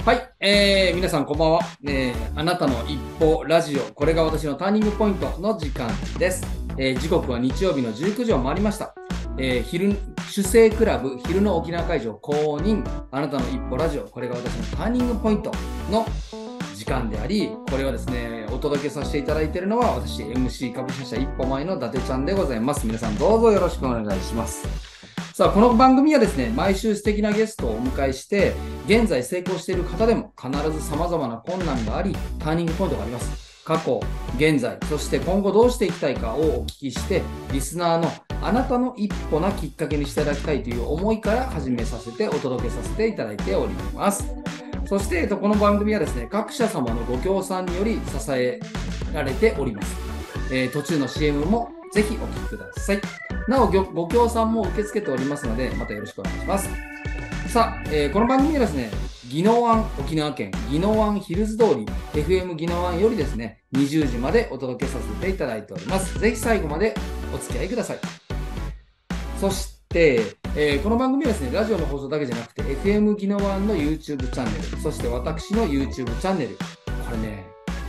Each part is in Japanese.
はい、皆さんこんばんは、あなたの一歩ラジオ、これが私のターニングポイントの時間です。時刻は日曜日の19時を回りました。主生クラブ昼の沖縄会場公認、あなたの一歩ラジオ、これが私のターニングポイントの時間であり、これをですね、お届けさせていただいているのは私、MC 株式会社一歩前の伊達ちゃんでございます。皆さんどうぞよろしくお願いします。さあ、この番組はですね、毎週素敵なゲストをお迎えして、現在成功している方でも必ず様々な困難があり、ターニングポイントがあります。過去、現在、そして今後どうしていきたいかをお聞きして、リスナーのあなたの一歩なきっかけにしていただきたいという思いから始めさせて、お届けさせていただいております。そして、この番組はですね、各社様のご協賛により支えられております。途中の CM もぜひお聞きください。なお、ご協賛も受け付けておりますので、またよろしくお願いします。さあ、この番組はですね、宜野湾、沖縄県宜野湾ヒルズ通り FM 宜野湾よりですね、20時までお届けさせていただいております。ぜひ最後までお付き合いください。そして、この番組はですね、ラジオの放送だけじゃなくて、FM 宜野湾の YouTube チャンネル、そして私の YouTube チャンネル、これね、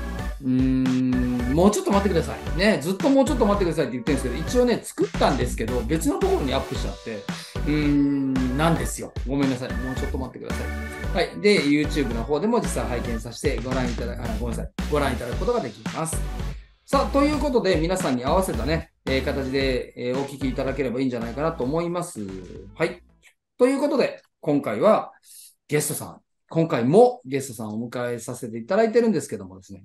もうちょっと待ってください。ね、ずっともうちょっと待ってくださいって言ってるんですけど、一応ね、作ったんですけど、別のところにアップしちゃって、なんですよ。ごめんなさい。もうちょっと待ってください。はい。で、YouTube の方でも実際拝見させてご覧いただごめんなさい。ご覧いただくことができます。さあ、ということで、皆さんに合わせたね、形で、お聞きいただければいいんじゃないかなと思います。はい。ということで、今回はゲストさん、今回もゲストさんをお迎えさせていただいてるんですけどもですね、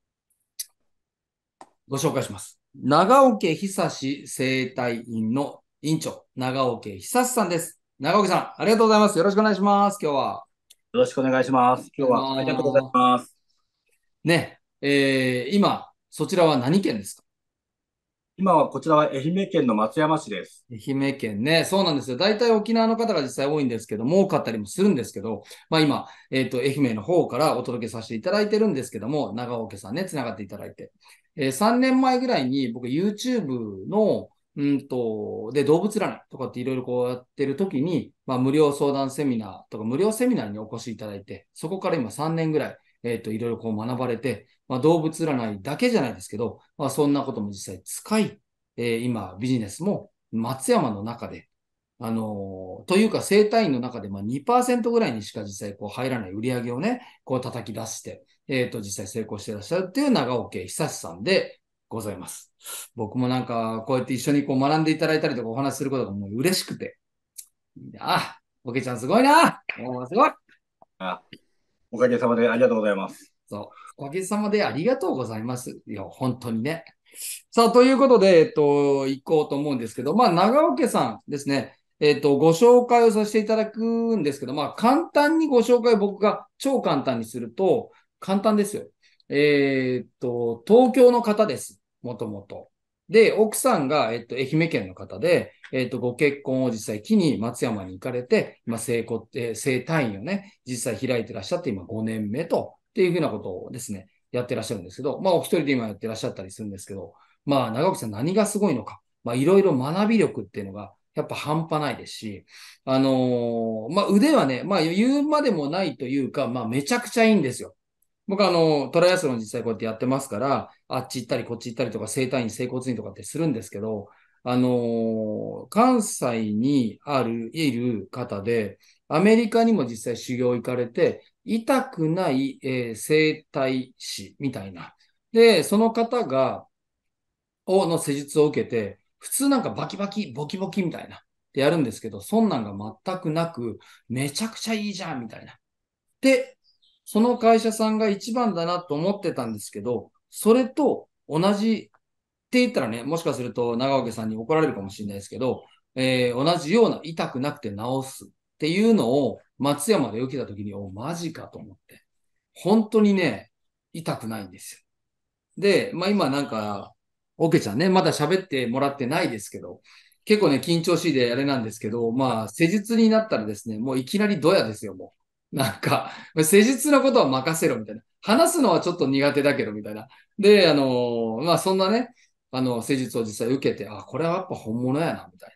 ご紹介します。長桶久志生態院の院長、長桶久志さんです。長桶さん、ありがとうございます。よろしくお願いします。今日は。 よろしくお願いします。今日はありがとうございます。 ね、今、そちらは何県ですか？ 今はこちらは愛媛県の松山市です。 愛媛県ね。そうなんですよ。大体沖縄の方が実際多いんですけども、多かったりもするんですけど、まあ今、愛媛の方からお届けさせていただいてるんですけども、長尾家さんね、つながっていただいて。3年前ぐらいに僕 YouTube の、で、動物占いとかっていろいろこうやってる時に、まあ無料相談セミナーとか無料セミナーにお越しいただいて、そこから今3年ぐらい、いろいろこう学ばれて、まあ動物占いだけじゃないですけど、まあそんなことも実際使い、今ビジネスも松山の中で、というか生態院の中でまあ2%ぐらいにしか実際こう入らない売り上げをね、こう叩き出して、実際成功していらっしゃるっていう長尾家久志さんでございます。僕もなんかこうやって一緒にこう学んでいただいたりとかお話しすることがもう嬉しくて、あ、おけちゃんすごいな、もうすごい。 あ、おかげさまでありがとうございます。 そう。おかげさまでありがとうございます。いや、本当にね。さあ、ということで、行こうと思うんですけど、まあ、長尾家さんですね。ご紹介をさせていただくんですけど、まあ、簡単にご紹介を僕が超簡単にすると、簡単ですよ。東京の方です。もともと。で、奥さんが、愛媛県の方で、ご結婚を実際機に松山に行かれて、まあ、生単位をね、実際開いてらっしゃって、今5年目と、っていうふうなことをですね、やってらっしゃるんですけど、まあ、お一人で今やってらっしゃったりするんですけど、まあ、長尾さん何がすごいのか。まあ、いろいろ学び力っていうのが、やっぱ半端ないですし、まあ、腕はね、まあ、言うまでもないというか、まあ、めちゃくちゃいいんですよ。僕はトライアスロン実際こうやってやってますから、あっち行ったりこっち行ったりとか、整体院、整骨院とかってするんですけど、関西にいる方で、アメリカにも実際修行行かれて、痛くない、整体師みたいな。で、その方が、の施術を受けて、普通なんかバキバキ、ボキボキみたいな。ってやるんですけど、そんなんが全くなく、めちゃくちゃいいじゃんみたいな。で、その会社さんが一番だなと思ってたんですけど、それと同じって言ったらね、もしかすると長岡さんに怒られるかもしれないですけど、同じような痛くなくて治すっていうのを松山で受けた時に、マジかと思って。本当にね、痛くないんですよ。で、まあ今なんか、オケちゃんね、まだ喋ってもらってないですけど、結構ね、緊張しいであれなんですけど、まあ、施術になったらですね、もういきなりドヤですよ、もう。なんか、施術のことは任せろ、みたいな。話すのはちょっと苦手だけど、みたいな。で、まあそんなね、施術を実際受けて、あ、これはやっぱ本物やな、みたいな。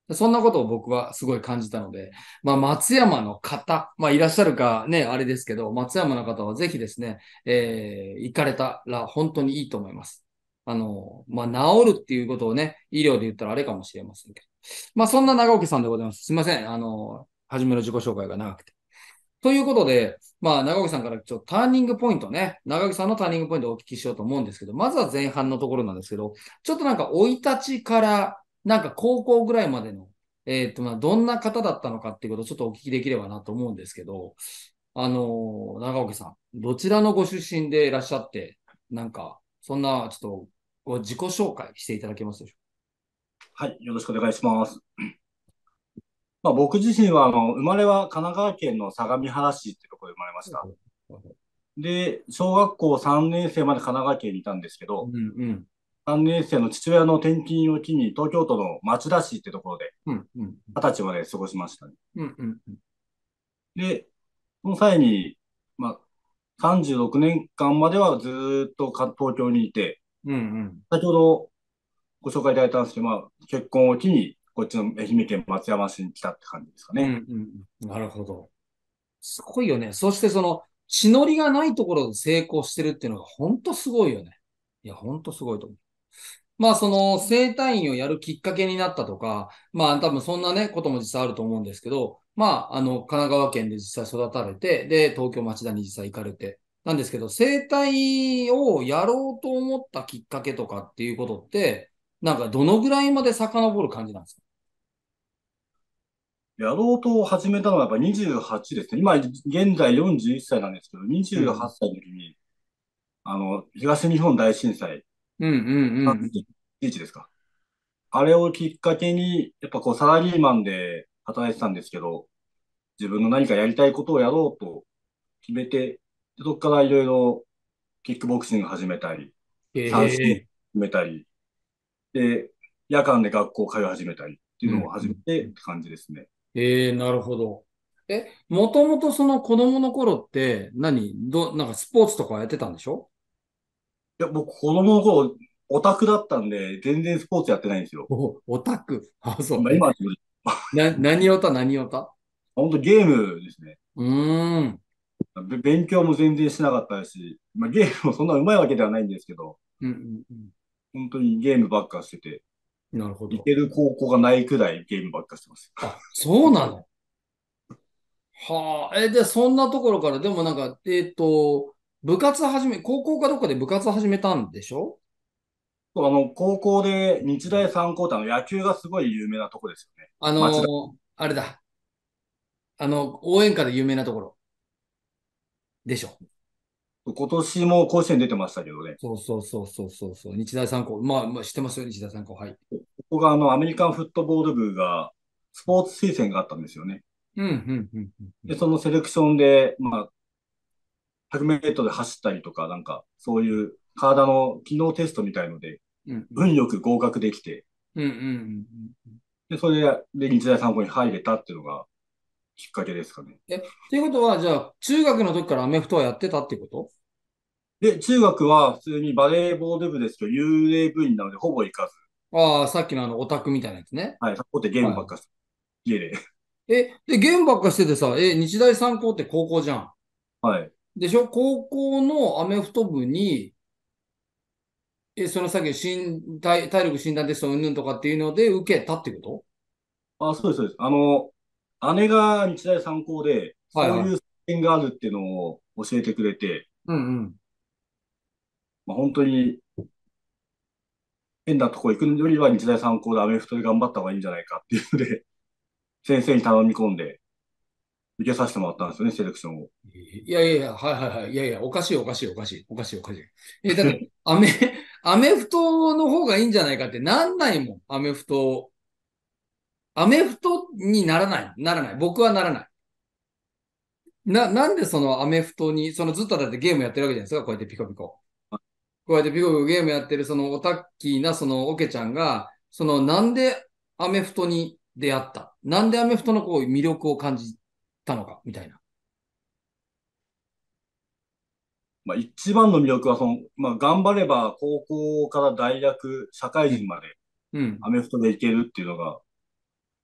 そんなことを僕はすごい感じたので、まあ、松山の方、まあ、いらっしゃるかね、あれですけど、松山の方はぜひですね、行かれたら本当にいいと思います。まあ、治るっていうことをね、医療で言ったらあれかもしれませんけど。まあ、そんな長岡さんでございます。すいません。初めの自己紹介が長くて。ということで、まあ、長岡さんからちょっとターニングポイントね、長岡さんのターニングポイントをお聞きしようと思うんですけど、まずは前半のところなんですけど、ちょっとなんか生い立ちから、なんか高校ぐらいまでの、まあ、どんな方だったのかっていうことをちょっとお聞きできればなと思うんですけど、長岡さん、どちらのご出身でいらっしゃって、なんか、そんな、ちょっと、ご自己紹介していただけますでしょはい、よろしくお願いします。まあ、僕自身は、生まれは神奈川県の相模原市ってところで生まれました。 う？ で、小学校3年生まで神奈川県にいたんですけど、 うんうん。 3年生の父親の転勤を機に東京都の町田市ってところでうんうん。 20歳まで過ごしましたね。 うんうんうん。 で、その際に、まあ、36年間まではずーっと東京にいて、 うんうん。 先ほどご紹介いただいたんですけど、まあ、結婚を機に、こっちの愛媛県松山市に来たって感じですかうんね。 うんうん。なるほど。すごいよね。そしてその、血のりがないところで成功してるっていうのが本当すごいよね。いや、本当すごいと思う。まあ、その、整体院をやるきっかけになったとか、まあ、多分そんなね、ことも実際あると思うんですけど、まあ、神奈川県で実際育たれて、で、東京町田に実際行かれて、なんですけど、整体をやろうと思ったきっかけとかっていうことって、なんかどのぐらいまで遡る感じなんですか？ やろうと始めたのはやっぱ28ですね。今、現在41歳なんですけど、28 うん。 歳の時に、東日本大震災、 うんうんうん 3.11ですか。あれをきっかけに、やっぱこうサラリーマンで働いてたんですけど、自分の何かやりたいことをやろうと決めて、でそこからいろいろキックボクシング始めたり、 へ三振始え。 めたり、で、夜間で学校通い始めたりっていうのをうんう始めてっん。 て感じですね。 ええ、なるほど。もともとその子供の頃ってなんかスポーツとかやってたんでしょ？ いや、僕、子供の頃、オタクだったんで、全然スポーツやってないんですよ。 オタク。あ、そう。 まあ、今、 何オタ、何オタ？ 本当ゲームですね。 うーん。 勉強も全然しなかったし、まあ、ゲームもそんな上手いわけではないんですけど、 うんうん本当にゲームばっかしてて、 うん。なるほど。 行ける高校がないくらいゲームばっかしてます。 あ、そうなの？はあ。で、そんなところから、でもなんか、高校かどっかで部活始めたんでしょ？ 高校で日大三高って野球がすごい有名なとこですよね。町田。 あれだ。応援歌で有名なところでしょ？ 今年も甲子園出てましたけどね。 そうそうそうそうそうそう。日大三高。まあ、知ってますよ、日大三高。はい。 ここがアメリカンフットボール部が、スポーツ推薦があったんですよね。 うん、うん、うん、うで、 ん。 そのセレクションで、まあ、100メートル走ったりとか、なんか、そういう体の機能テストみたいので、 うん、うん、 運よく合格できて、 うん、うん、うん。うん。 で、それで日大三高に入れたっていうのがきっかけですかね。 っていうことは、じゃあ、中学の時からアメフトはやってたってこと？ で、中学は普通にバレーボール部ですけど、幽霊部員なのでほぼ行かず、 ああ、さっきのオタクみたいなやつね。 はい、そこでゲームばっはかして、家で。 い。で、ゲームばっかしててさ、日大三高って高校じゃん。 はい。 でしょ？高校のアメフト部に、そのさっき体力診断テストうんぬんとかっていうので受けたってこあ、そうです、そうです。姉が日大三高で、 と？はいはい。 そういう点があるっていうのを教えてくれて、 うんうん。 まあ、本当に変なとこ行くよりは日大三高でアメフトで頑張った方がいいんじゃないかっていうので、先生に頼み込んで、受けさせてもらったんですよね、セレクションを。 いやいやいや、はいはいはい。いやいや、おかしいおかしいおかしい。おかしいおかしい。だって、アメフトの方がいいんじゃないかってなんないもん。アメフトにならない。ならない。僕はならない。なんでそのアメフトに、そのずっとだってゲームやってるわけじゃないですか。こうやってピコピコ。こうやってピコピコゲームやってるそのオタッキーなそのオケちゃんが、そのなんでアメフトに出会ったなんでアメフトのこう魅力を感じたのか、みたいな。 まあ、一番の魅力はまあ、頑張れば高校から大学、社会うん。 人までうん。 アメフトでいけるっていうのが、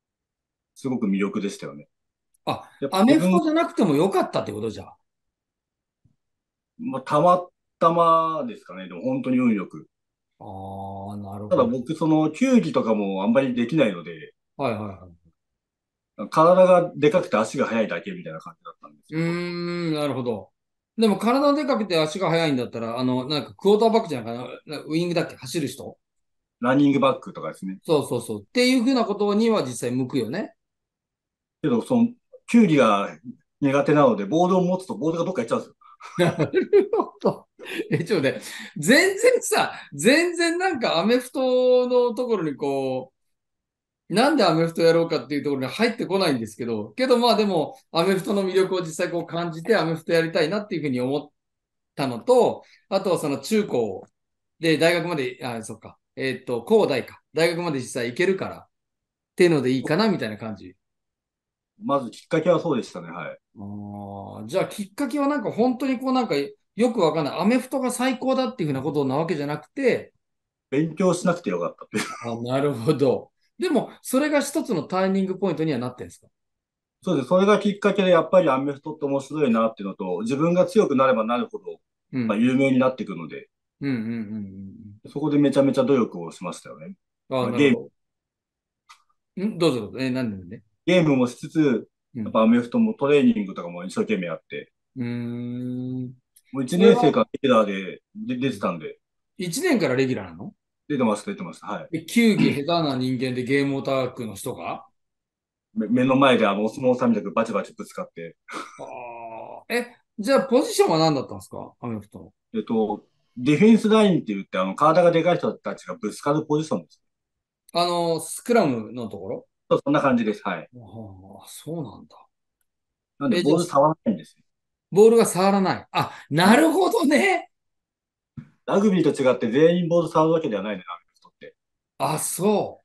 すごく魅力でしたよね。 あ、 やっぱアメ自分、 フトじゃなくてもよかったってことじゃん。 まあ、たまたまですかね。でも本当に運よく。 ああ、なるほど。 ただ僕、その球技とかもあんまりできないので、 はいはいはい。 体がでかくて足が速いだけみたいな感じだったんですうけど、 ーん、なるほど。でも体でかくて足が速いんだったら、なんかクォーターバックじゃないかな、ウィングだっけ走る人。 ランニングバックとかですね。 そうそうそう。っていうふうなことには実際向くよね。 けど、その、球技が苦手なので、ボールを持つとボールがどっか行っちゃうんですよ。 なるほど。ちょっとね、全然なんかアメフトのところになんでアメフトやろうかっていうところに入ってこないんですけどまあでも、アメフトの魅力を実際感じてアメフトやりたいなっていうふうに思ったのと、あとはその中高で大学まで、そっか、高大か。大学まで実際行けるからっていうのでいいかなみたいな感じ。 まずきっかけはそうでしたね。はい。 じゃあきっかけはなんか本当になんかよくわかんない。アメフトが最高だっていうふうなことなわけじゃなくて、 勉強しなくてよかったっていう。 なるほど。でも、それが一つのターニングポイントにはなってるんですか？ そうです。それがきっかけで、やっぱりアメフトって面白いなっていうのと、自分が強くなればなるほど、まあ、 うん。 有名になっていくので、 うんうんうんそこでめちゃめちゃ努力をしましたよね。 うん。ああ、 まあ、ゲーム、 なるほど。どうぞどうぞ。なんでね。 ゲームもしつつ、 うん。 やっぱアメフトもトレーニングとかも一生懸命やって、 うーん。 もう1 それは、 年生からレギュラーで出てたんで、 1年からレギュラーなの？ 出てました。はい。 球技下手な人間でゲームオタクの人が？ 目の前でお相撲さんみたくバチバチぶつかって、 ああ。じゃあポジションは何だったんですかアメフトの？ えっと、ディフェンスラインって言って、体がでかい人たちがぶつかるポジションです。 スクラムのところ？ そんな感じです。はい。 ああ、そうなんだ。 なんで、 じゃあ、 ボール触らないんですよ。 ボールが触らない。あ、なるほどね。 ラグビーと違って全員ボール触るわけではないね、アメフトって。 あ、そう。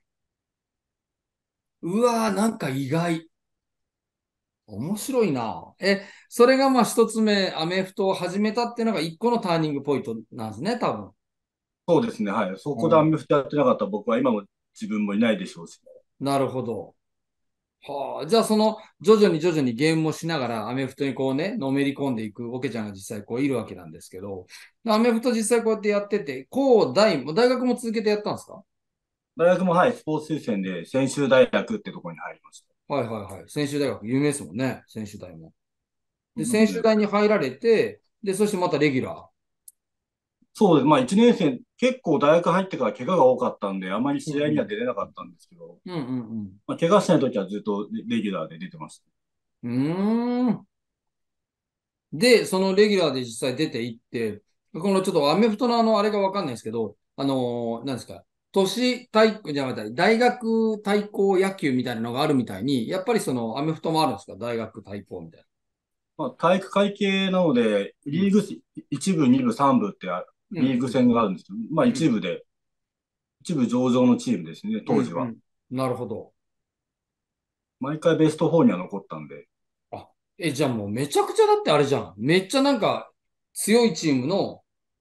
うわー、なんか意外。面白いな。それがまあ一つ目、アメフトを始めたっていうのが一個のターニングポイントなんですね、多分。 そうですね、はい。そこでアうん。 メフトやってなかったら僕は今も自分もいないでしょうし。 なるほど。はあ、じゃあ徐々にゲームをしながらアメフトにのめり込んでいくオケちゃんが実際いるわけなんですけど、アメフト実際こうやってやってて、大学も続けてやったんですか？ 大学も、はい、スポーツ推薦で専修大学ってところに入りました。 はいはいはい。専修大学、有名ですもんね。専修大も。で、専修うん。 大に入られて、で、そしてまたレギュラそうです。まあ、1年生、結構大学入ってから怪我が多かったんで、あまりー。う試合には出れなかんったんですけど、 うん。うんまあ、怪我しない時はずっとレギュラーで出てました。 うん。うーん。で、そのレギュラーで実際出ていって、このちょっとアメフトのあれがわかんないですけど、なんですか、都市対、じゃあ待って、大学対抗野球みたいなのがあるみたいに、やっぱりそのアメフトもあるんですか？大学対抗みたいまあ、体育会系なので、 な。うん。 リーグ1部、2部、3部ってうん。 リーグ戦があるんですけど、まあうん。 一部上場のチームですね、 うん。 当時は。 うん。なるほど。 毎回ベスト4には残ったんで、 あ、じゃあもうめちゃくちゃだってあれじゃん。めっちゃなんか強いチームの、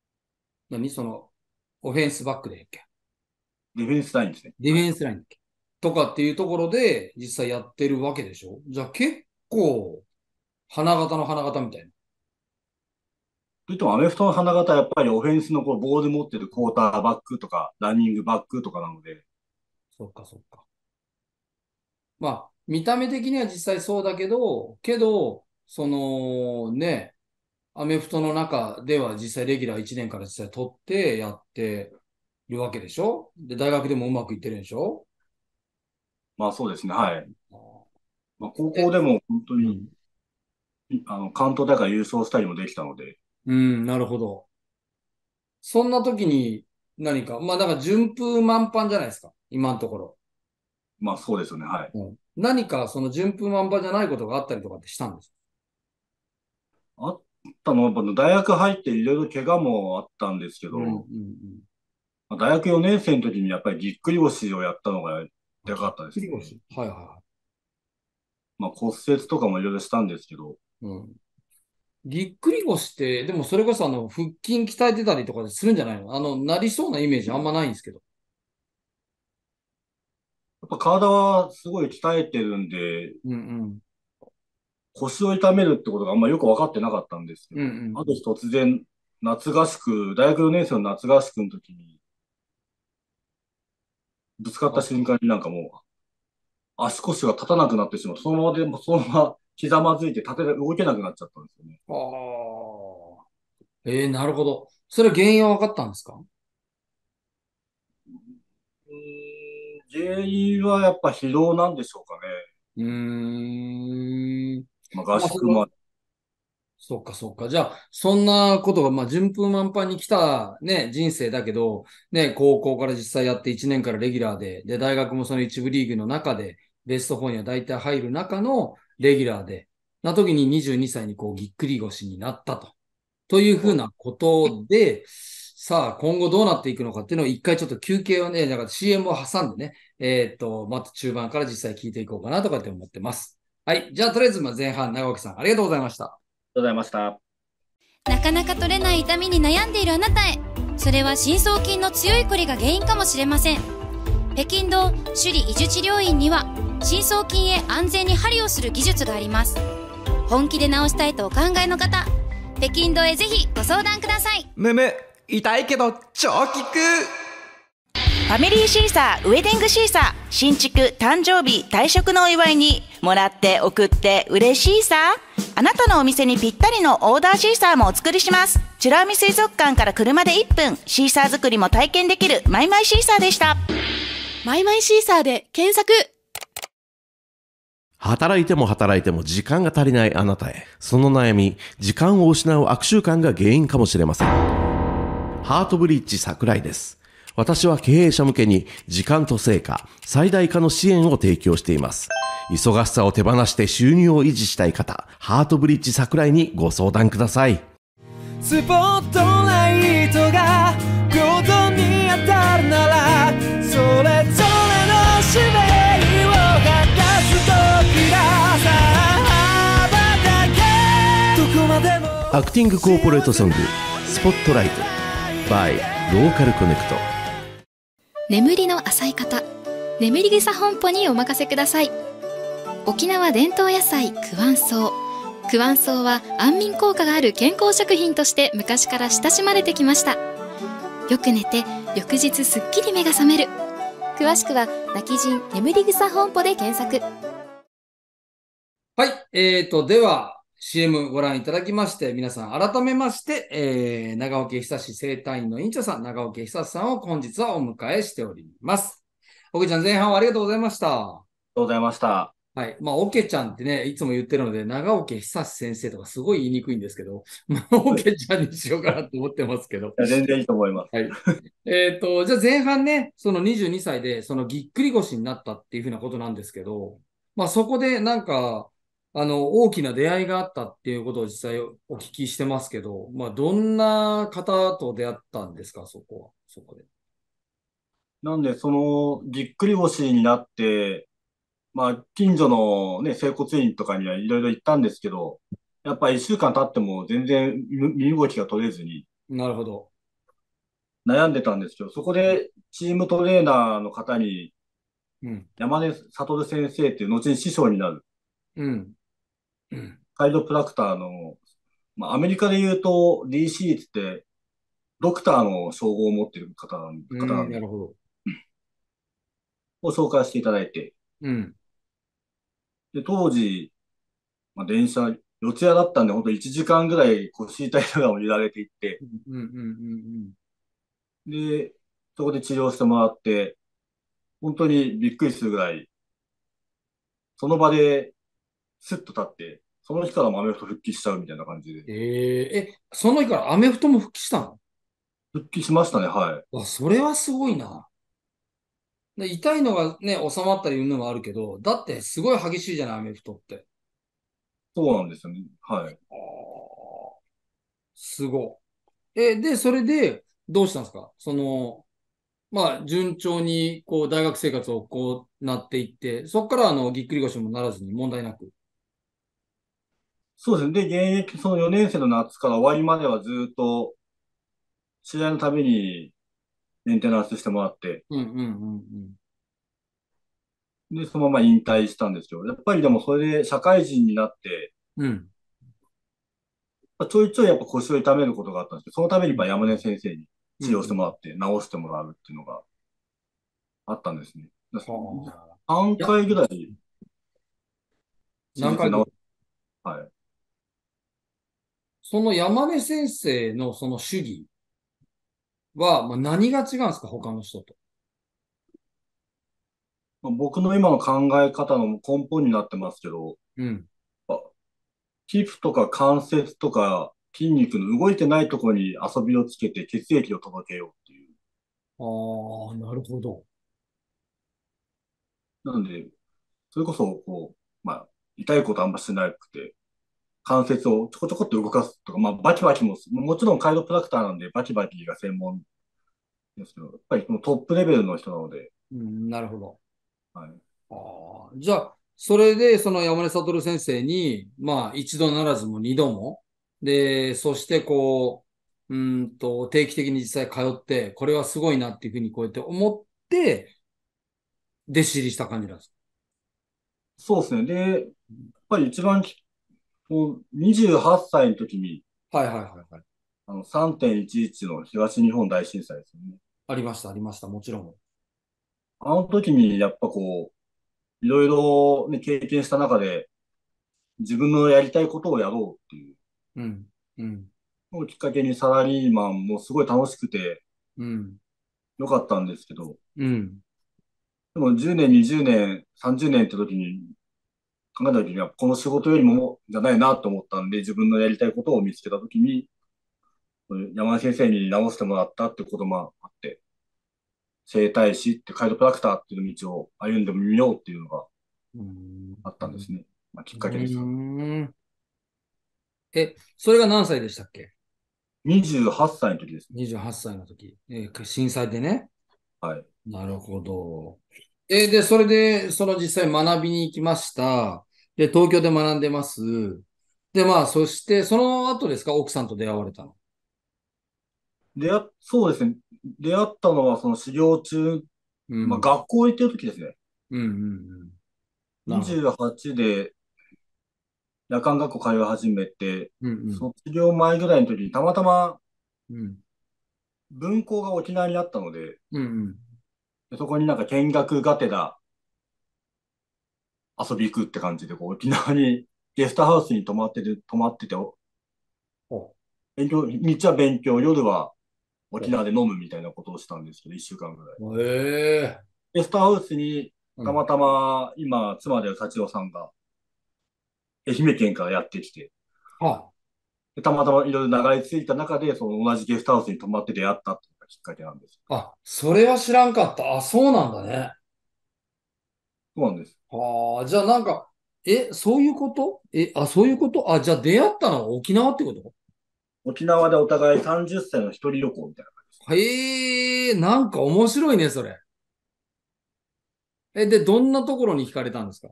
オフェンスバックでやっけ？ ディフェンスラインですね。 ディフはい。 ェンスラインだっけとかっていうところで実際やってるわけでしょ？じゃあ結構、花形の花形みたいな。 といってもアメフトの花形はやっぱりオフェンスのボール持ってるクォーターバックとか、ランニングバックとかなので、 そっかそっか。まあ、見た目的には実際そうだけど、アメフトの中では実際レギュラー1年から実際取ってやってるわけでしょ？で、大学でもうまくいってるんでしょ？ まあそうですね、はい。 あーまあ、高え、 校でも本当に、 うん。 関東大会優勝したりもできたので、 うん、なるほど。そんな時に何か、まあだから順風満帆じゃないですか。今のところ。 まあそうですよね、はい。 うん。何かその順風満帆じゃないことがあったりとかってしたんですか？ あったのは、やっぱ大学入っていろいろ怪我もあったんですけうん、うん、 ど、 うん。 まあ大学4年生の時にやっぱりぎっくり腰をやったのがでかかったでぎっくすね。 り腰。はいはまあ骨折とかもいろいろしたんですけど、 いはい。うん。ぎっくり腰って、でもそれこそ腹筋鍛えてたりとかするんじゃないの？なりそうなイメージあんまないんですけど。 ぱ体はすごい鍛えてるんで、 うんうん。 腰を痛めるってことがあんまよく分かってなかったんですけうんうど、あるん日突然、夏合宿、大学4年生の夏合宿の時に、ぶつかった瞬間になんかもう、足腰が立たなくなってしまう。そのままでも、そのままひざまずいて動けなくなっちゃったんですよね。 うん。ああ。なるほど。それ原因は分かったんですか？ 原因はやっぱ疲労なんでしょうかね。 うーん。 まあ、合まあ、 宿も、 そうか、そうか。じゃあ、そんなことが、まあ、順風満帆に来たね、人生だけど、ね、高校から実際やって1年からレギュラーで、大学もその一部リーグの中で、ベスト4には大体入る中のレギュラーで、な時に22歳にこう、ぎっくり腰になったというふうなことで、さあ、今後どうなっていくのかっていうのを一回ちょっと休憩をね、だから CM を挟んでね、また中盤から実際聞いていこうかなとかって思ってます。はい。じゃあ、とりあえず、まあ前半、長脇さん、ありがとうございました。 ございました。 なかなか取れない痛みに悩んでいるあなたへ。それは深層筋の強いこりが原因かもしれません。北京道首里医術治療院には深層筋へ安全に針をする技術があります。本気で治したいとお考えの方、北京道へぜひご相談ください。 痛いけど超効く。 ファミリーシーサーウェディングシーサー、新築誕生日退職のお祝いにもらって送って嬉しいさ。あなたのお店にぴったりのオーダーシーサーもお作りします。美ら海水族館から車で1分、シーサー作りも体験できるマイマイシーサーでした。 マイマイシーサーで検索。 働いても働いても時間が足りないあなたへ。その悩み、時間を失う悪習慣が原因かもしれません。ハートブリッジ桜井です。私は経営者向けに時間と成果、最大化の支援を提供しています。忙しさを手放して収入を維持したい方、ハートブリッジ桜井にご相談ください。 スポットライトが平等に当たるなら、それぞれの使命を果たす時だ。さあ羽ばたけ、どこまでも。 アクティングコーポレートソング、スポットライト by ローカルコネクト。 眠りの浅い方、眠り草本舗にお任せください。沖縄伝統野菜クワンソウ。クワンソウは安眠効果がある健康食品として昔から親しまれてきました。よく寝て翌日すっきり目が覚める。詳しくは泣き人眠り草本舗で検索。 はい。では、CM ご覧いただきまして、皆さん改めまして、長尾家久志生態院の院長さん、長尾家久志さんを本日はお迎えしております。おけちゃん、前半はありがとうございました。 ありがとうございました。 はい。まあ、オケちゃんってね、いつも言ってるので、長尾家久志先生とかすごい言いにくいんですけど、まあ、オケちゃんにしようかなと思ってますけど。 全然いいと思います。 はい。じゃあ前半ね、その22歳で、そのぎっくり腰になったっていうふうなことなんですけど、まあそこでなんか、大きな出会いがあったっていうことを実際お聞きしてますけど、まあどんな方と出会ったんですか、そこは、そこで。 なんで、ぎっくり腰になって、まあ、近所のね、整骨院とかにはいろいろ行ったんですけど、やっぱり1週間経っても全然身動きが取れずになるほど。 悩んでたんですけど、そこでチームトレーナーの方にうん。 山根悟先生っていう後に師匠になるうん。うん。 カイロプラクターの、まあ、アメリカで言うと DC って言って、ドクターの称号を持っている方うん、 なんで、 なるほど。 を紹介していただいて、 うん。 で、当時、まあ、電車、四ツ谷だったんで、本当1時間ぐらい腰痛いながらも揺られていって、 うん、うん、うん、 で、そこで治療してもらって、本当にびっくりするぐらい、その場でスッと立って、その日からもアメフト復帰しちゃうみたいな感じで。 その日からアメフトも復帰したの？ 復帰しましたね、はい。 あ、それはすごいな。で痛いのがね、収まったりいうのもあるけど、だってすごい激しいじゃない、アメフトって。 そうなんですよね。はい。 ああ、すごい。で、それで、どうしたんですか？まあ、順調に、こう、大学生活をこうなっていって、そこからぎっくり腰もならずに問題なく。 そうですね。で、現役、その4年生の夏から終わりまではずっと、試合のためにメンテナンスしてもらって、 うんうんうんで、そのまま引退したんですけど、やっぱりでもそれで社会人になって、 うん。 ちょいちょいやっぱ腰を痛めることがあったんですけど、そのために山根先生にうん。 治療してもらって、治してもらうっていうのがあったんですね。 はあ。 3 いや、 回ぐらい手術で治何回も。 はい。 その山根先生のその主義は、まあ、何が違うんですか、他の人と。 僕の今の考え方の根本になってますけど、 うん。 あ皮膚とか関節とか筋肉の動いてないところに遊びをつけて血液を届けようっていう。 ああ、なるほど。 なので、それこそ、痛いことあんましなくて、関節をちょこちょこっと動かすとか、バキバキももちろんカイロプラクターなんで、バキバキが専門ですけど、やっぱりもうトップレベルの人なので、 うん、なるほど。 はい。 ああ、じゃあ、それで、その山根悟先生に、まあ、一度ならずも二度も、で、そしてこう、定期的に実際通って、これはすごいなっていうふうにこうやって思って、弟子入りした感じなんですそうですね。で、やっぱり一番28歳の時に、 か？はいはいはいはい。 3.11の東日本大震災ですよね。 ありました、ありました、もちろん。 あの時にやっぱいろいろね、経験した中で、自分のやりたいことをやろうっていううん、うん、 のをきっかけにサラリーマンもすごい楽しくてうん、 よかったんですけど、 うん、 でも10年、20年、30年って時に考えた時には、この仕事よりもじゃないなと思ったんで、自分のやりたいことを見つけた時に、山田先生に直してもらったってこともあって、整体師ってカイロプラクターっていう道を歩んでみようっていうのがうん、 あったんですね。きっうかけです。 ん。それが何歳でしたっけ？ 28歳の時ですね。 28 歳の時。震災でね。 はい。 なるほど。で、それで、その実際学びに行きました。で、東京で学んでます。で、まあ、そして、その後ですか、奥さんと出会われたの？ そうですね。出会ったのはその修行中、 うん。 学校行ってる時ですね。 うん、うん、うん。なるほど。 28で夜間学校通い始めて、 うん、 卒業前ぐらいの時にたまたまうん。うん、 分校が沖縄にあったので、 うん、 そこになんか見学がてら遊び行くって感じで、沖縄にゲストハウスに泊まってて、 お、 日は勉強、夜は沖縄で飲むみたいなことをしたんですけど、1週間ぐらい。 お、ええ、 ゲストハウスにうん。 たまたま今、妻である幸代さんが愛媛県からやってきて、 あ、 でたまたまいろいろ流れ着いた中で、その同じゲストハウスに泊まって出会ったっていうのがきっかけなんです。 あ、それは知らんかった。あ、そうなんだね。 そうなんです。 ああ、じゃあなんか、そういうこと？そういうこと？あ、じゃあ出会ったのは沖縄ってこと？ 沖縄でお互い30歳の一人旅行みたいな感じです。 へえ、なんか面白いね、それ。で、どんなところに惹かれたんですか？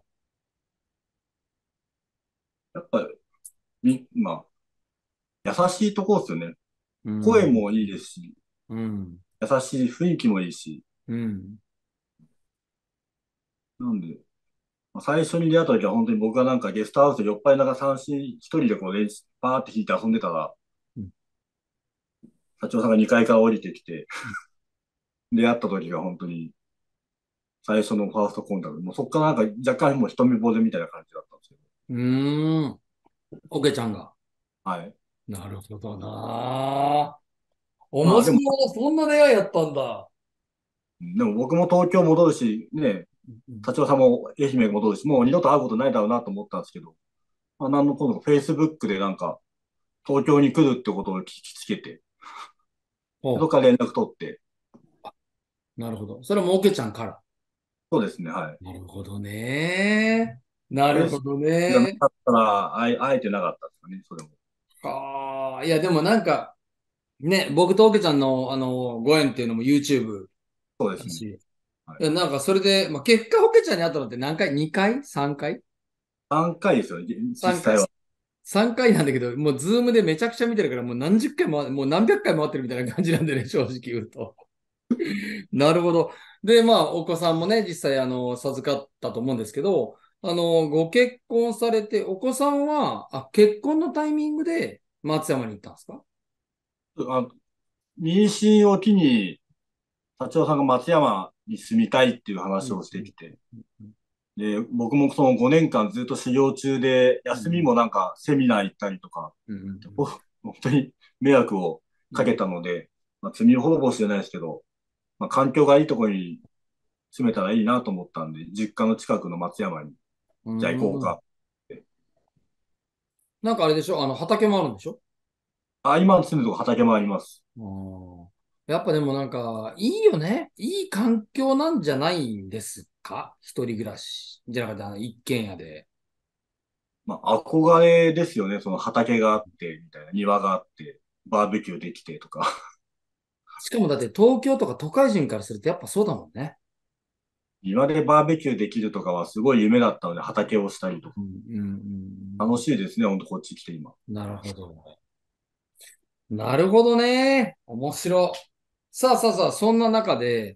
やっぱり、優しいところですよね。 うん、 声もいいですし、 うん、 優しい雰囲気もいいし、 うん、 なんで、最初に出会った時は本当に僕がなんかゲストハウスで酔っ払いながら三振一人で練習、バーって弾いて遊んでたら、 うん、 社長さんが2階から降りてきて、出会った時が本当に最初のファーストコンタクト。もうそこからなんか若干もう一目惚れみたいな感じだったんですけど。 うーん、オケちゃんが。 はい。 なるほどな。面白い。 でも、 そんな出会いやったんだ。 僕も東京戻るし、ね、 うん、 社長さんも愛媛戻るし、もう二度と会うことないだろうなと思ったんですけど、なんのことか、Facebook でなんか、東京に来るってことを聞きつけて、そこお、 から連絡取って、 なるほど。それもオケちゃんから。 そうですね、はい。 なるほどね。なるほ Facebook どがなね。 かったら会えてなかったですかね、それも。 ああ、いや、でもなんか、ね、僕とオケちゃんの、ご縁っていうのも YouTube そうですね。 だし、 はい。 いや、なんかそれで、まあ、結果オケちゃんに会ったのって何回？ 2 回？ 3 回？ 3回ですよね、実 3 回。 際は。 3回なんだけど、もうズームでめちゃくちゃ見てるから、もう何十回も、もう何百回も会ってるみたいな感じなんでね、正直言うと。なるほど。 で、まあ、お子さんもね、実際、授かったと思うんですけど、ご結婚されて、お子さんは、結婚のタイミングで松山に行ったんですか？ あ、妊娠を機に、社長さんが松山に住みたいっていううん、 話をしてうん、 きて、 うん、 で、僕もその5年間ずっと修行中で、 うん、 休みもなんかセミナー行ったりとか、 うん、 本当に迷惑をかけうん、 たので、まあ、罪滅ぼしじゃないですけど、まあ、環境がいいところに住めたらいいなと思ったんで、実家の近くの松山に、 うじゃあ行こうん。 かって。 なんかあれでしょ、畑もあるんでしょ？ あ、今住んでるとこ畑もあります。 うん。やっぱでもなんか、いいよね。いい環境なんじゃないんですか？一人暮らし。じゃなくて、一軒家で。 まあ、憧れですよね。その畑があって、みたいな、庭があって、バーベキューできてとか。 しかもだって東京とか都会人からするとやっぱそうだもんね。 庭でバーベキューできるとかはすごい夢だったので、畑をしたりとか。 うん、うん、うん。 楽しいですね、ほんとこっち来て今。 なるほど。なるほどね。面白い。さあさあさあ、そんな中で、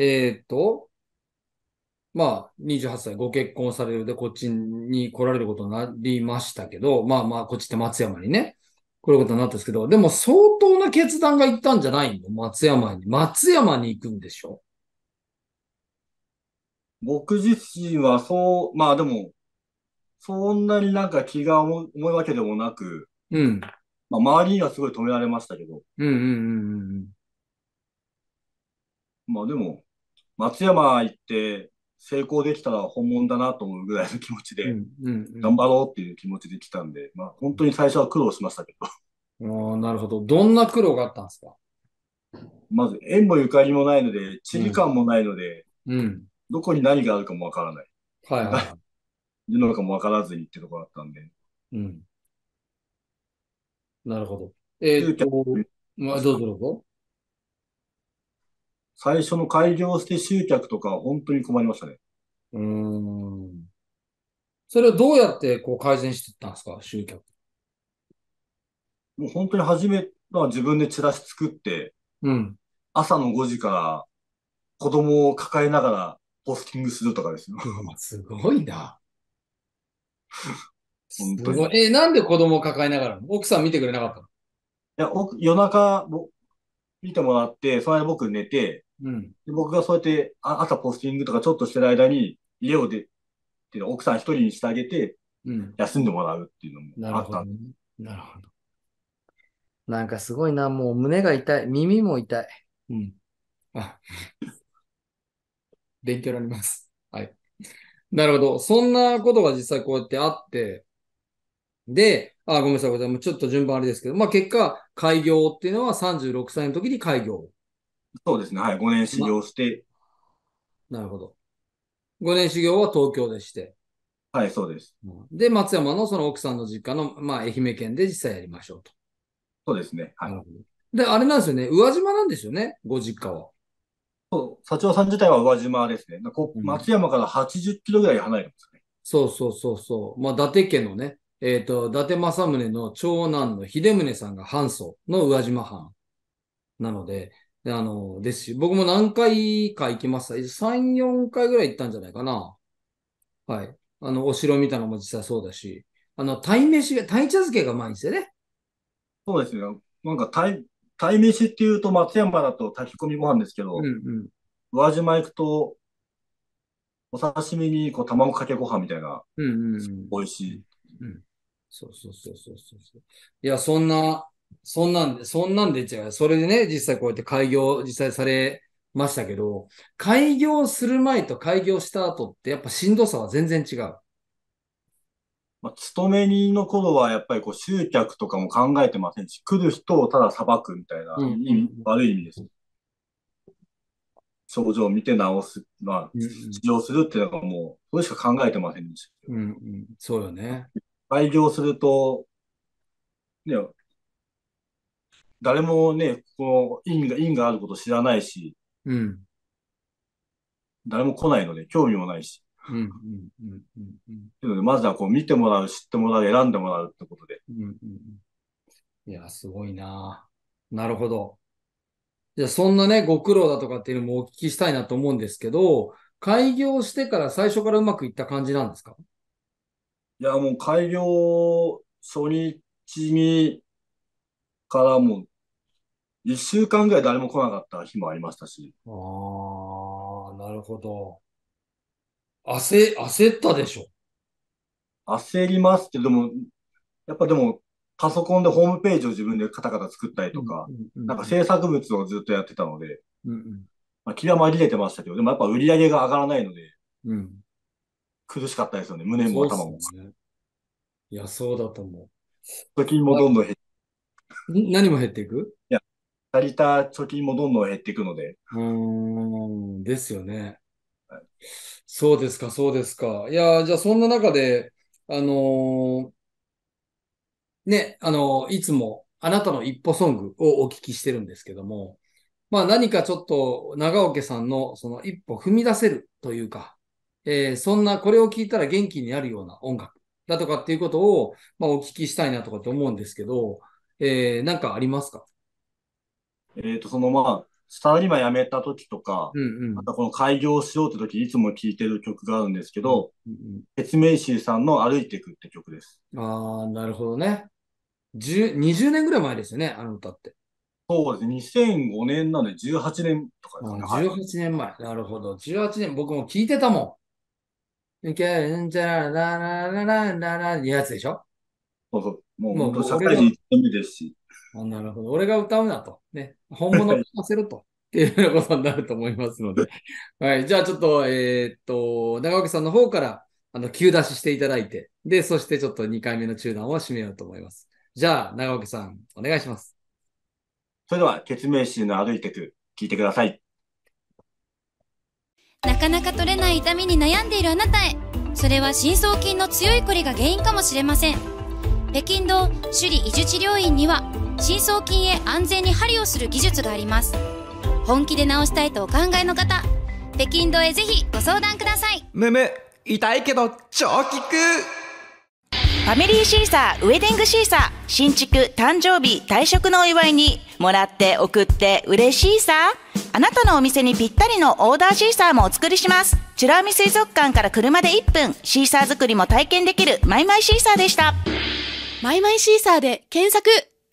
まあ、28歳ご結婚されるで、こっちに来られることになりましたけど、まあまあ、こっちって松山にね、来ることになったんですけど、でも相当な決断がいったんじゃないの？松山に。松山に行くんでしょ？ 僕自身はそう、まあでも、そんなになんか気が重いわけでもなく、 うん。 まあ周りにはすごい止められましたけど、 うんうんうんうんまあでも、松山行って成功できたら本物だなと思うぐらいの気持ちで、 うん。うんうん頑張ろうっていう気持ちで来たんで、まあ本当に最初は苦労しましたけど、 うん。ああ、なるほど。どんな苦労があったんですか？ まず縁もゆかりもないので、地理うん。 感もないので、 うん。 どこに何があるかもわからない。 はいはい誰はいるのかもわからずにってところだったんで、 い。うん。なるほど。 集客まあ、どうですか。 ぞどうぞ。 最初の開業して集客とかは本当に困りましたね。 うーん。それをどうやってこう改善していったんですか、集客？ もう本当に初めは自分でチラシ作って、 うん。 朝の5時から子供を抱えながらポスティングするとかですよ。 うわすごいな。すごい。 本当に。 なんで子供を抱えながら奥さん見てくれなかったの？ いや、夜中見てもらって、その間僕寝て、 うん。 で僕がそうやって朝ポスティングとかちょっとしてる間に家を出て、奥さん一人にしてあげてうん。 休んでもらうっていうのもなるあったんで。 ほどね。なるほど。なんかすごいな。もう胸が痛い。耳も痛い。うん。あ、勉強になります。はい。なるほど。そんなことが実際こうやってあって、で、ごめんなさい、ごめんなさい。もうちょっと順番あれですけど、まあ結果、開業っていうのは36歳の時に開業。 そうですね。はい。5年修ま、 行して、 なるほど。5年修行は東京でして。 はい、そうです。 で、松山のその奥さんの実家の、まあ愛媛県で実際やりましょうと。 そうですね。はい。 なるほど。で、あれなんですよね。宇和島なんですよね。ご実家は。 社長さん自体は宇和島ですね。 うん。 松山から80キロぐらい離れるんですね。 そうそうそうそう。まあ、伊達家のね、伊達政宗の長男の秀宗さんが藩祖の宇和島藩なので、ですし、僕も何回か行きました。3、4回ぐらい行ったんじゃないかな。はい。お城見たのも実際そうだし、鯛茶漬けがうまいんですよね。 そうですね。なんか、鯛めしっていうと松山だと炊き込みご飯ですけど、 うんうん。 宇和島行くとお刺身にこう卵かけご飯みたいな、 うんうんうん。 美味しい。 うん。そうそうそうそうそうそう。いや、そんなんで違う。それでね、実際こうやって開業、実際されましたけど、開業する前と開業した後ってやっぱしんどさは全然違う。 まあ、勤め人の頃はやっぱりこう集客とかも考えてませんし、来る人をただ裁くみたいなうんうん悪い意味です。症状を見て治す、まあ、 うん治療するっていうのがもう、それしか考えてませんでした。 うんうんうん。そうよね。 開業すると、ね、誰もね、この因があること知らないし、 うん。 誰も来ないので、興味もないし。 うんうんうんうんうんというので、まずはこう見てもらう、知ってもらう、選んでもらうってことで。 うんうんうん。いや、すごいな。なるほど。 じゃあそんなね、ご苦労だとかっていうのもお聞きしたいなと思うんですけど、開業してから最初からうまくいった感じなんですか？ いや、もう開業初日にからもう1週間ぐらい誰も来なかった日もありましたし、 ああ、なるほど。焦ったでしょ。 焦りますけど、でも、やっぱでも、パソコンでホームページを自分でカタカタ作ったりうん、 とか、 うん、うん、 なんか制作物をずっとやってたので、 うん、 まあ、気は紛れてましたけど、でもやっぱ売り上げが上がらないので、 うん。うん。 苦しかったですよね。胸もそうっす頭も。 よね。いや、そうだと思貯金もう。 どんどん減って、 何も減っていく？ いや、借りた貯金もどんどん減っていくので、 うーん、ですよね。そうですか、そうですか。いや、じゃあそんな中で、あのね、いつもあなたの一歩ソングをお聞きしてるんですけども、まあ何かちょっと長尾家さんのその一歩踏み出せるというか、そんなこれを聞いたら元気になるような音楽だとかっていうことを、まあお聞きしたいなとかって思うんですけど、なんかありますか？ サラリーマン辞めた時とか、 うんうん。 またこの開業しようって時いつも聴いてる曲があるんですけうんど、 うんケメイシーさんの歩いていくって曲です。 うん。ああ、なるほどね。20年ぐらい前ですよね、あの歌って。 そうですね。2005年なので18年とかですね。はい。 18年前。なるほど。18年、僕も聞いてたもん。いけんちゃらららららららいうやつでしょ？ そうそう。もうもう、 本当もう俺が、 社会人1年目ですし。 なるほど。俺が歌うなと。ね。本物を聞かせると。っていうようなことになると思いますので。はい。じゃあちょっと、長岡さんの方から、急出ししていただいて、で、そしてちょっと2回目の中断を締めようと思います。じゃあ、長岡さん、お願いします。 それでは、ケツメイシーの歩いていく、聞いてください。 なかなか取れない痛みに悩んでいるあなたへ。それは深層筋の強いこりが原因かもしれません。北京道首里移住治療院には深層筋へ安全に針をする技術があります。本気で治したいとお考えの方、北京道へぜひご相談ください。 痛いけど超効く。 ファミリーシーサーウェディングシーサー新築誕生日退職のお祝いにもらって送って嬉しいさ。あなたのお店にぴったりのオーダーシーサーもお作りします。美ら海水族館から車で1分、シーサー作りも体験できるマイマイシーサーでした。 マイマイシーサーで検索。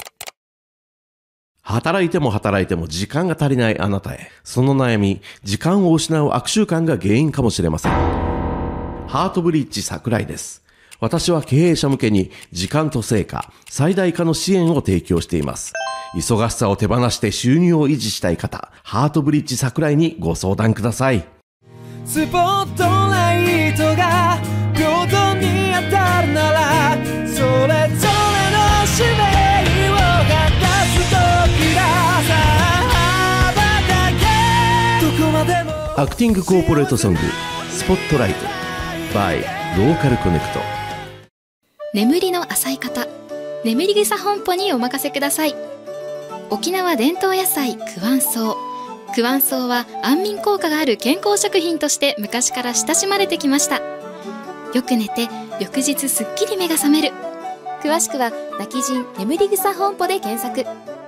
働いても働いても時間が足りないあなたへ。その悩み、時間を失う悪習慣が原因かもしれません。ハートブリッジ桜井です。私は経営者向けに時間と成果、最大化の支援を提供しています。忙しさを手放して収入を維持したい方、ハートブリッジ桜井にご相談ください。 スポットライトが平等に当たるなら、それぞれの使命を果たす時だ。さあ羽ばたけ、どこまでも。 アクティングコーポレートソング、スポットライト by ローカルコネクト。 眠りの浅い方、眠り草本舗にお任せください。沖縄伝統野菜クワンソウ。クワンソウは安眠効果がある健康食品として昔から親しまれてきました。よく寝て翌日すっきり目が覚める。詳しくは泣き人眠り草本舗で検索。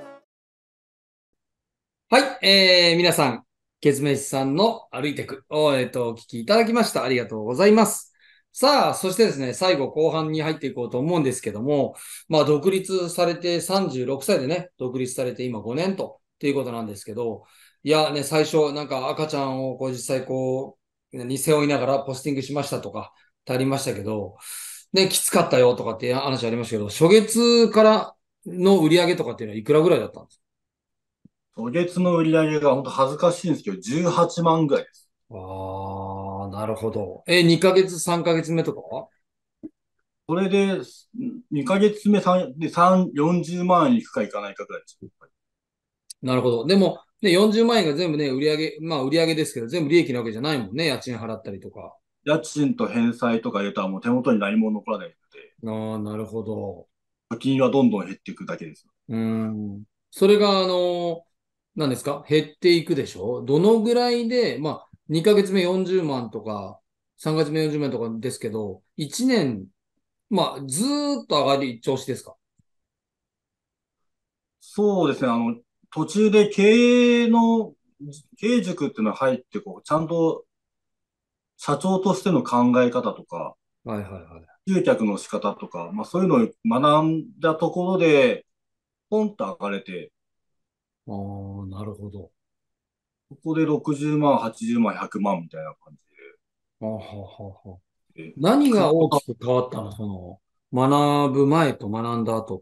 はい、皆さん、ケズメシさんの歩いてくを、お聞きいただきました。ありがとうございます。さあ、そしてですね、最後後半に入っていこうと思うんですけども、まあ、独立されて36歳でね、独立されて今5年っていうことなんですけど、いやね、最初、なんか赤ちゃんをこう実際こう、に背負いながらポスティングしましたとかってありましたけど、ね、きつかったよとかっていう話ありましたけど、初月からの売り上げとかっていうのはいくらぐらいだったんですか？ 初月の売り上げが本当恥ずかしいんですけど、18万ぐらいです。 ああ、なるほど。2ヶ月、3ヶ月目とかは？ それで、2ヶ月目40万円いくかいかないかぐらいです。 なるほど。でも、ね、40万円が全部ね、売り上げ、まあ売り上げですけど、全部利益なわけじゃないもんね。家賃払ったりとか。 家賃と返済とか入れたらもう手元に何も残らないのああ、なるほど。 で、貯金はどんどん減っていくだけです。 それが、何ですか？減っていくでしょ？どのぐらいで、まあ、2ヶ月目40万とか、3ヶ月目40万とかですけど、1年、まあ、ずーっと上がり調子ですか？ そうですね。 途中で経営塾っていうのが入って、ちゃんと社長としての考え方とか、 はいはいはい。 集客の仕方とか、まあそういうのを学んだところで、ポンと上がれて、 ああ、なるほど。 ここで60万、80万、100万みたいな感はあはあはあはあ。 じで、 何が大きく変わったの学ぶ前と学んだ後って。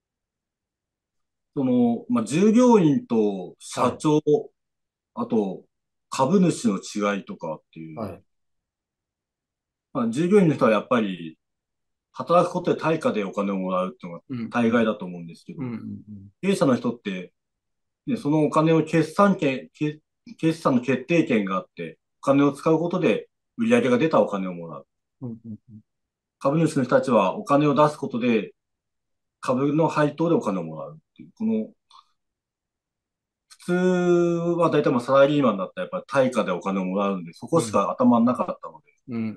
まあ、従業員とはい。 社長、あと株主の違いとかっていう、 はい。 まあ、従業員の人はやっぱり働くことで対価でお金をもらうっていうのがうん、うん、 大概だと思うんですけうん、 ど、 うん。 経営者の人って、ね、そのお金を決算の決定権があって、お金を使うことで売り上げが出たお金をもらう。 うん、うん、うん。 株主の人たちはお金を出すことで株の配当でお金をもらうっていう、普通は大体まあサラリーマンだったらやっぱり対価でお金をもらうんで、そこしうん、 か頭になかったのうん、うん。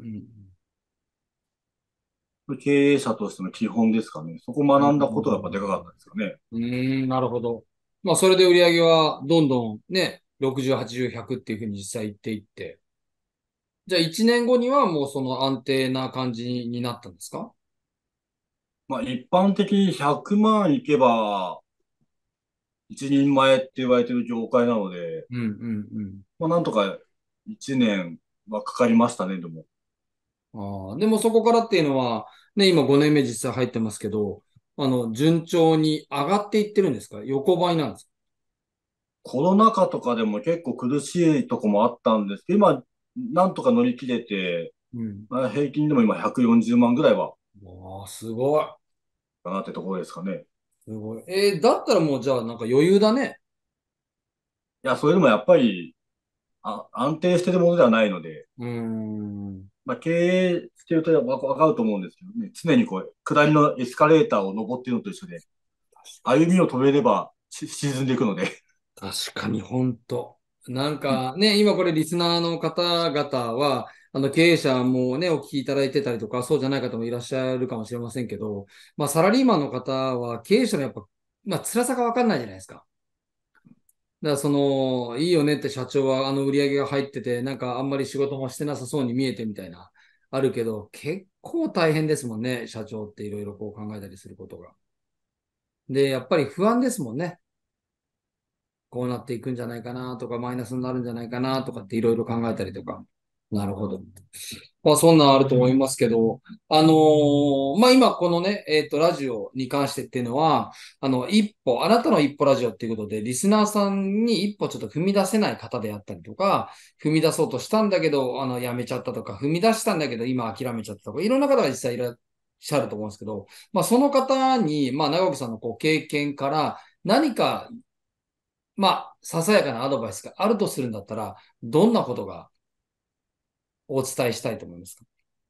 で、経営者としての基本ですかね。そこを学んだことがやっぱでかかったですかね。 なるほど。まあ、それで売り上げはどんどんね、60、80、100っていうふうに実際いっていって。じゃあ1年後にはもうその安定な感じになったんですか？ まあ一般的に100万いけば一人前って言われてる業界なので、 うん、うん、うん。 まあなんとか1年はかかりましたね、でも。 ああ、でもそこからっていうのは、ね、今5年目実際入ってますけど、順調に上がっていってるんですか？横ばいなんですか？ コロナ禍とかでも結構苦しいとこもあったんですけど、今、なんとか乗り切れて、 うん。 まあ、平均でも今140万ぐらいはわあ、すごい。 かなってところですかね。 すごい。だったらもうじゃあなんか余裕だね。 いや、それでもやっぱり安定してるものではないので、 うーん。 まあ、経営してるとわかると思うんですけどね、常に下りのエスカレーターを登っているのと一緒で、歩みを止めれば沈んでいくので、 確かに本当。なんかね、今これリスナーの方々は、経営者もね、お聞きいただいてたりとか、そうじゃない方もいらっしゃるかもしれませんけど、まあサラリーマンの方は経営者のやっぱ、まあ辛さがわかんないじゃないですか。だからいいよねって社長は売り上げが入ってて、なんかあんまり仕事もしてなさそうに見えてみたいな、あるけど、結構大変ですもんね、社長っていろいろこう考えたりすることが。で、やっぱり不安ですもんね。こうなっていくんじゃないかなとか、マイナスになるんじゃないかなとかっていろいろ考えたりとか。なるほど。まあ、そんなんあると思いますけど、まあ、今このね、ラジオに関してっていうのは、あなたの一歩ラジオっていうことで、リスナーさんに一歩ちょっと踏み出せない方であったりとか、踏み出そうとしたんだけど、やめちゃったとか、踏み出したんだけど、今諦めちゃったとか、いろんな方が実際いらっしゃると思うんですけど、まあ、その方に、まあ、長木さんのこう経験から何かまあ、ささやかなアドバイスがあるとするんだったら、どんなことがお伝えしたいと思いますか？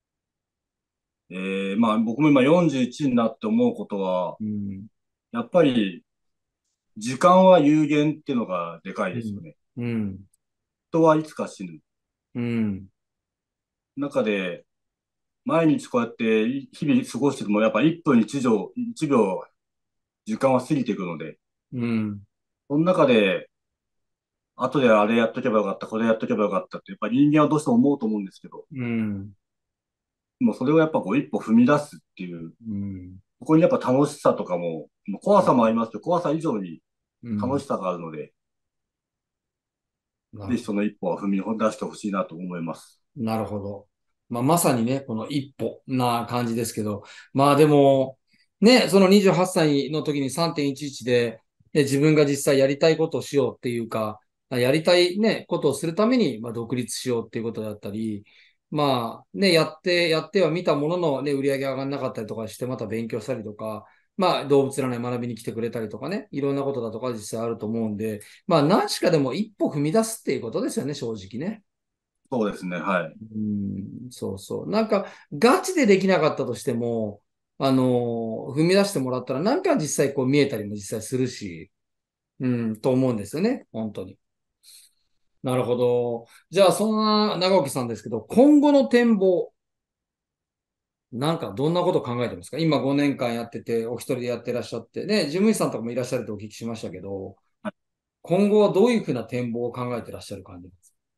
まあ僕も今41になって思うことは、 うん。 やっぱり時間は有限っていうのがでかいうん。 ですよね。 うん。 人はいつか死ぬ。 うん。 中で、毎日こうやって日々過ごしてても、やっぱ1分1秒時間は過ぎていくので、 うん。 その中で、後であれやっとけばよかった、これやっとけばよかったって、やっぱ人間はどうしても思うと思うんですけど、 うん。 もうそれをやっぱ一歩踏み出すっていう、 うん。 ここにやっぱ楽しさとかもう怖さもありますけど、怖さ以上にうん。 楽しさがあるので、 なるほど。 ぜひその一歩は踏み出してほしいなと思います。 なるほど。まあ、まさにね、この一歩な感じですけど、まあでも、ね、その28歳の時に3.11で、自分が実際やりたいことをしようっていうか、やりたいね、ことをするために、まあ、独立しようっていうことだったり、まあね、やっては見たもののね、売り上げ上がんなかったりとかして、また勉強したりとか、まあ動物占い学びに来てくれたりとかね、いろんなことだとか実際あると思うんで、まあ何しかでも一歩踏み出すっていうことですよね、正直ね。 そうですね、はい。 そうそう。なんか、ガチでできなかったとしても、踏み出してもらったら、なんか実際こう見えたりも実際するし、と思うんですよね。本当に。なるほど。じゃあ、そんな長岡さんですけど、今後の展望、なんかどんなこと考えてますか？今5年間やってて、お一人でやってらっしゃって、ね、事務員さんとかもいらっしゃるとお聞きしましたけど、 今後はどういうふうな展望を考えてらっしゃる感じですか？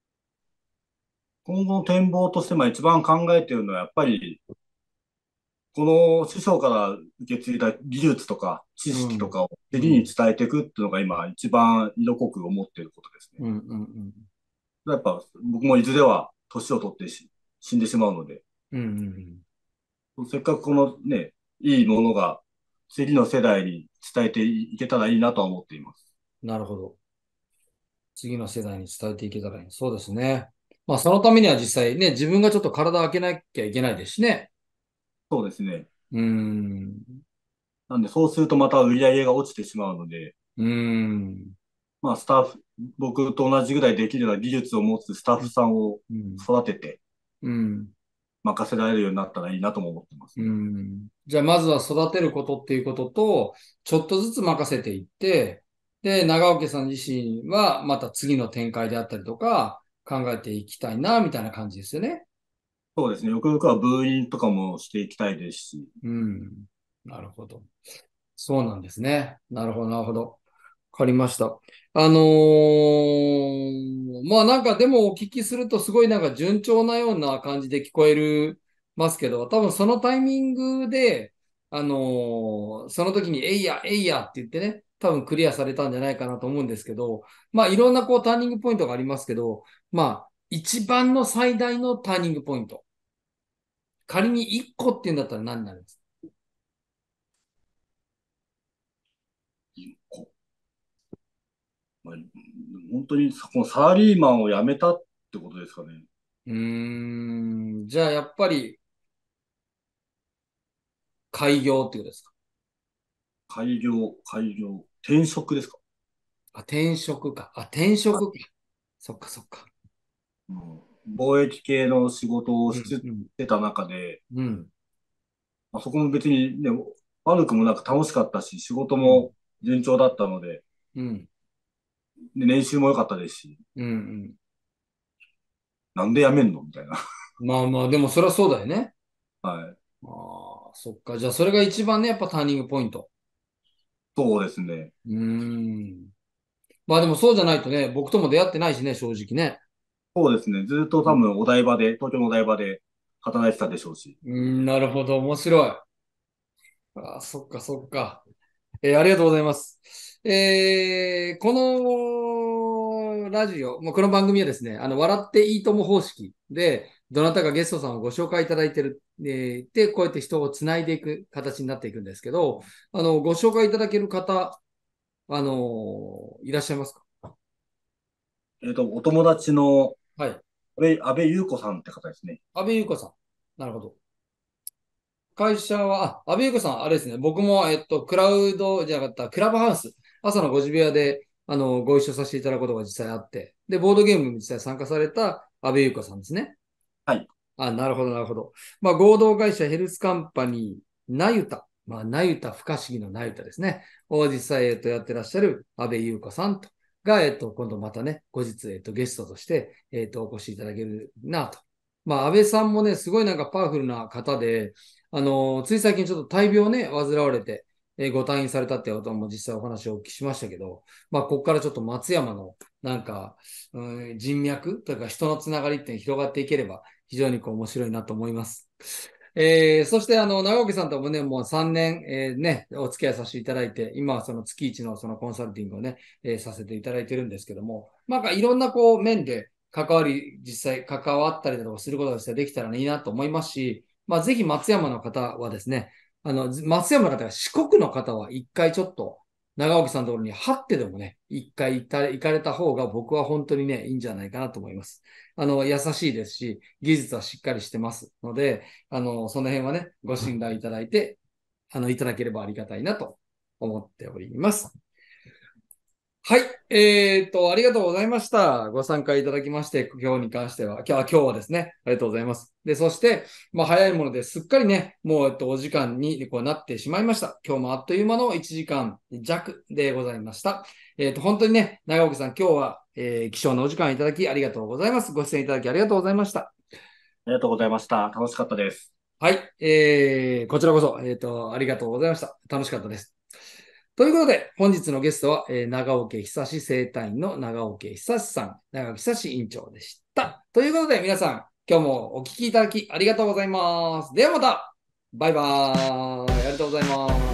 今後の展望として、一番考えているのは、やっぱり、この師匠から受け継いだ技術とか知識とかを次に伝えていくっていうのが今一番色濃く思っていることですね。 うんうんうん。 やっぱ僕もいずれは年を取って死んでしまうので、 うんうんうん。 せっかくこのね、いいものが次の世代に伝えていけたらいいなとは思っています。 なるほど。次の世代に伝えていけたらいい。そうですね。まあ、そのためには実際ね、自分がちょっと体を開けなきゃいけないですしね。 そうですね。 うーん。 なんでそうするとまた売り上げが落ちてしまうので、 うーん。 スタッフ、僕と同じぐらいできるような技術を持つスタッフさんをうん。 育ててうん。 任せられるようになったらいいなとも思ってますうね。 ん。じゃあ、まずは育てることっていうことと、ちょっとずつ任せていって、で、長尾家さん自身はまた次の展開であったりとか考えていきたいな、みたいな感じですよね。 そうですね。よくよくはブーインとかもしていきたいですし、 うん。なるほど。そうなんですね。なるほど、なるほど。わかりました。まあなんかでもお聞きするとすごいなんか順調なような感じで聞こえるますけど、多分そのタイミングで、その時にえいや、えいやって言ってね、多分クリアされたんじゃないかなと思うんですけど、まあいろんなこうターニングポイントがありますけど、まあ一番の最大のターニングポイント。仮に1個っていうんだったら何になるんですこまあ、本当にこのサラリーマンを辞めたってことですかね。 うーじゃあやっぱり開業っていうことですか？ 開業、転職ですか？ あ、転職か。あ、転職か。そっかそっか。 うん、貿易系の仕事をうん、 しうん、 てた中で、 うん、 そこも別にね、悪くもなく楽しかったし、仕事うん、 も順調だったので、 うん、 で年収も良かったですし、 うん。 なんで辞めんのみたいな。 まあまあ、でもそれはそうだよね。 はい。 ああ、そっか。じゃあそれが一番ね、やっぱターニングポイント。 そうですね。 うーん。まあでもそうじゃないとね、僕とも出会ってないしね、正直ね。 そうですね。ずっと多分お台場で、東京のお台場で働いてたでしょうし。 なるほど。面白い。ああ、そっかそっか。ありがとうございます。このラジオ、この番組はですね、笑っていいとも方式で、どなたかゲストさんをご紹介いただいてる、で、こうやって人をつないでいく形になっていくんですけど、ご紹介いただける方、いらっしゃいますか？ お友達のはい。 安倍優子さんって方ですね。 安部優子さん。なるほど。会社は、安部優子さん、あれですね、僕も、クラウドじゃなかった、クラブハウス、朝の5時部屋で、ご一緒させていただくことが実際あって、で、ボードゲームに実際参加された安部優子さんですね。 はい。 あ、なるほど、なるほど。まあ、合同会社ヘルスカンパニー、なゆた、なゆた不可思議のなゆたですね。を実際、やってらっしゃる安部優子さんと、が、今度またね、後日、ゲストとして、お越しいただけるなと。まあ、安倍さんもね、すごいなんかパワフルな方で、つい最近ちょっと大病ね、患われて、ご退院されたってことも実際お話をお聞きしましたけど、まあ、ここからちょっと松山の、なんか、人脈というか人のつながりって広がっていければ、非常にこう面白いなと思います。そして長岡さんともね、もう3年、ね、お付き合いさせていただいて、今はその月一のそのコンサルティングをね、させていただいてるんですけども、なんかいろんなこう面で実際関わったりだとかすることが実際できたらいいなと思いますし、まあぜひ松山の方はですね、松山の方が四国の方は一回ちょっと、長岡さんのところに張ってでもね、一回行かれた方が僕は本当にね、いいんじゃないかなと思います。優しいですし、技術はしっかりしてますので、その辺はね、ご信頼いただいて、いただければありがたいなと思っております。はい。ありがとうございました。ご参加いただきまして、今日に関しては、今日はですね、ありがとうございます。で、そして、まあ、早いものですっかりね、もう、お時間にこうなってしまいました。今日もあっという間の1時間弱でございました。本当にね、長岡さん、今日は、貴重なお時間いただきありがとうございます。ご出演いただきありがとうございました。 ありがとうございました。楽しかったです。 はい。こちらこそ、ありがとうございました。楽しかったです。 ということで、本日のゲストは、長岡久志生態院の長岡久志さん、長岡久志院長でした。ということで、皆さん、今日もお聞きいただきありがとうございます。ではまた、バイバーイ。ありがとうございます。